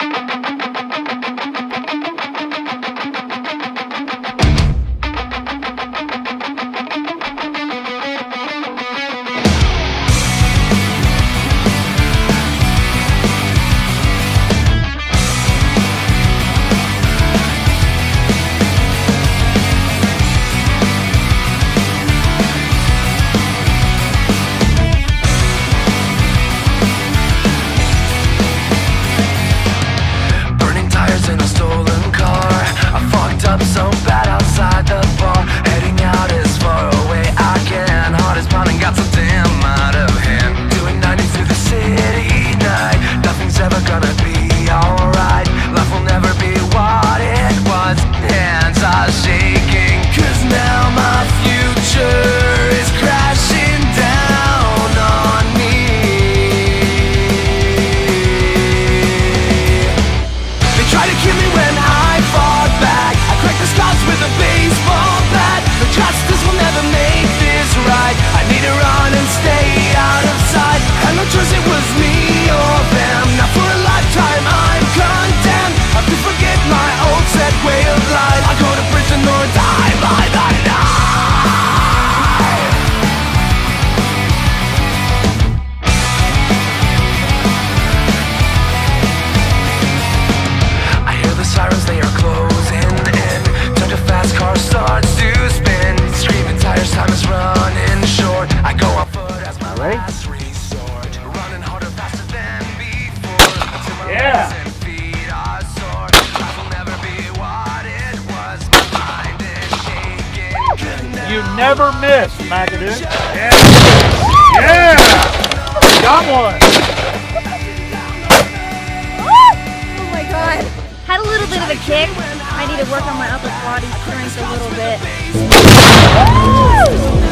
So bad outside the bar, heading out as far away I can. Heart is pounding, got some damn out of hand. Doing 90 through the city night. Nothing's ever gonna be alright. Life will never be what it was. Hands are shaking, 'cause now my future is crashing down on me. They try to kill me when I fought back. Crack the scars with a baseball bat. The justice will never make this right. I need to run and stay out of sight. And no choice, it was me or them. Now for a lifetime I'm condemned. I have to forget my old set way of life. I go to prison or die by the night. I hear the sirens, they are closing in. Fast car starts to spin. Screaming tires, time is running short. I go on foot as my last resort. Running harder, faster than before. Until my legs and feet are sore. Life will never be what it was. My mind is shaking. You never miss, McAdoo. Yeah! Yeah! Got one! Oh my god. Had a little bit of a kick. I need to work on my upper body strength a little bit. Woo!